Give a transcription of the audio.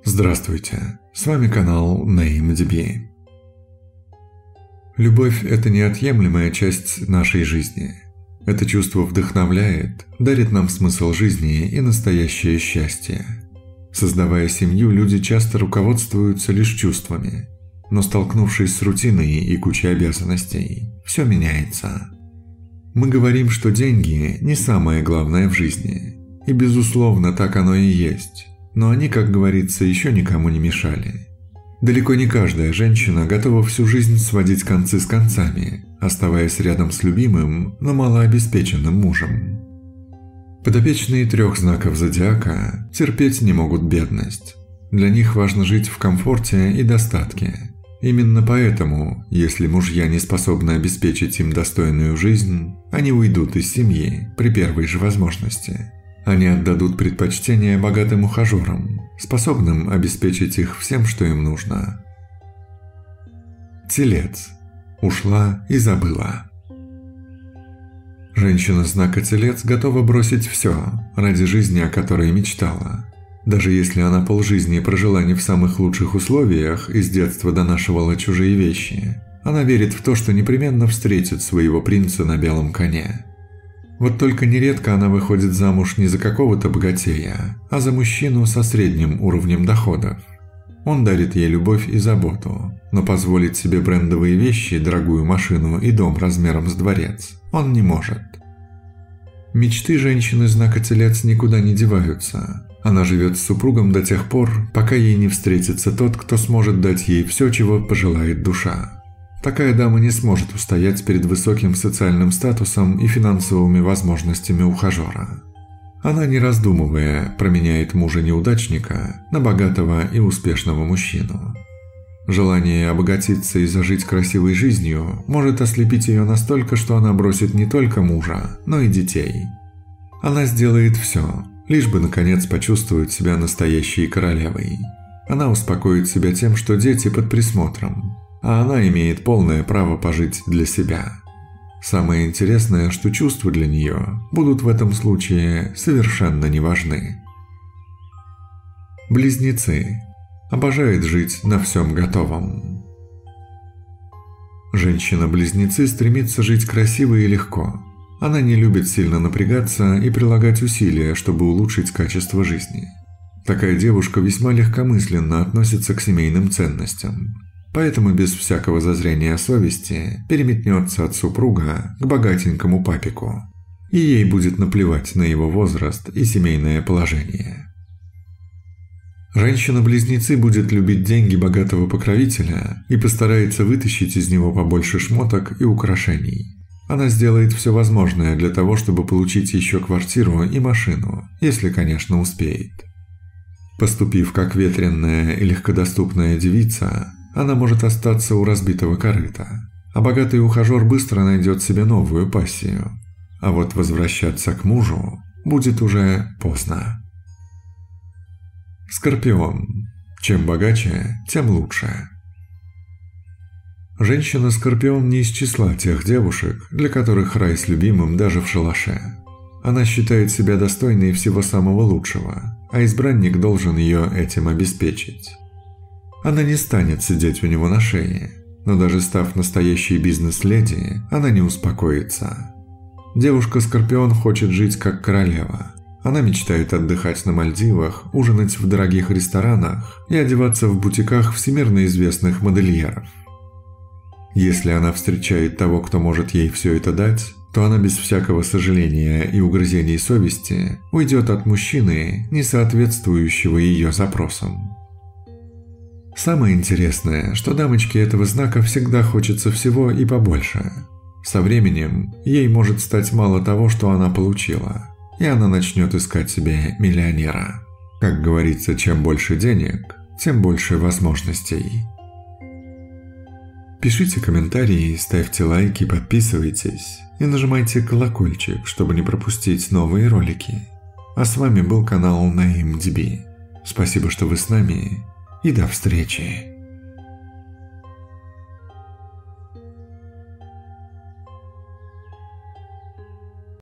Здравствуйте, с вами канал NameDB. Любовь – это неотъемлемая часть нашей жизни. Это чувство вдохновляет, дарит нам смысл жизни и настоящее счастье. Создавая семью, люди часто руководствуются лишь чувствами, но столкнувшись с рутиной и кучей обязанностей, все меняется. Мы говорим, что деньги не самое главное в жизни, и безусловно так оно и есть. Но они, как говорится, еще никому не мешали. Далеко не каждая женщина готова всю жизнь сводить концы с концами, оставаясь рядом с любимым, но малообеспеченным мужем. Подопечные 3 знаков зодиака терпеть не могут бедность. Для них важно жить в комфорте и достатке. Именно поэтому, если мужья не способны обеспечить им достойную жизнь, они уйдут из семьи при первой же возможности. Они отдадут предпочтение богатым ухажерам, способным обеспечить их всем, что им нужно. Телец. Ушла и забыла. Женщина знака Телец готова бросить все ради жизни, о которой мечтала. Даже если она полжизни прожила не в самых лучших условиях и с детства донашивала чужие вещи, она верит в то, что непременно встретит своего принца на белом коне. Вот только нередко она выходит замуж не за какого-то богатея, а за мужчину со средним уровнем доходов. Он дарит ей любовь и заботу, но позволить себе брендовые вещи, дорогую машину и дом размером с дворец он не может. Мечты женщины знака Телец никуда не деваются. Она живет с супругом до тех пор, пока ей не встретится тот, кто сможет дать ей все, чего пожелает душа. Такая дама не сможет устоять перед высоким социальным статусом и финансовыми возможностями ухажера. Она, не раздумывая, променяет мужа-неудачника на богатого и успешного мужчину. Желание обогатиться и зажить красивой жизнью может ослепить ее настолько, что она бросит не только мужа, но и детей. Она сделает все, лишь бы наконец почувствовать себя настоящей королевой. Она успокоит себя тем, что дети под присмотром, а она имеет полное право пожить для себя. Самое интересное, что чувства для нее будут в этом случае совершенно не важны. Близнецы. Обожает жить на всем готовом. Женщина-близнецы стремится жить красиво и легко. Она не любит сильно напрягаться и прилагать усилия, чтобы улучшить качество жизни. Такая девушка весьма легкомысленно относится к семейным ценностям. Поэтому без всякого зазрения совести переметнется от супруга к богатенькому папику, и ей будет наплевать на его возраст и семейное положение. Женщина-близнецы будет любить деньги богатого покровителя и постарается вытащить из него побольше шмоток и украшений. Она сделает все возможное для того, чтобы получить еще квартиру и машину, если, конечно, успеет. Поступив как ветреная и легкодоступная девица, она может остаться у разбитого корыта, а богатый ухажер быстро найдет себе новую пассию. А вот возвращаться к мужу будет уже поздно. Скорпион. Чем богаче, тем лучше. Женщина-скорпион не из числа тех девушек, для которых рай с любимым даже в шалаше. Она считает себя достойной всего самого лучшего, а избранник должен ее этим обеспечить. Она не станет сидеть у него на шее, но даже став настоящей бизнес-леди, она не успокоится. Девушка-скорпион хочет жить как королева. Она мечтает отдыхать на Мальдивах, ужинать в дорогих ресторанах и одеваться в бутиках всемирно известных модельеров. Если она встречает того, кто может ей все это дать, то она без всякого сожаления и угрызений совести уйдет от мужчины, не соответствующего ее запросам. Самое интересное, что дамочке этого знака всегда хочется всего и побольше. Со временем ей может стать мало того, что она получила, и она начнет искать себе миллионера. Как говорится, чем больше денег, тем больше возможностей. Пишите комментарии, ставьте лайки, подписывайтесь и нажимайте колокольчик, чтобы не пропустить новые ролики. А с вами был канал NameDB. Спасибо, что вы с нами. И до встречи!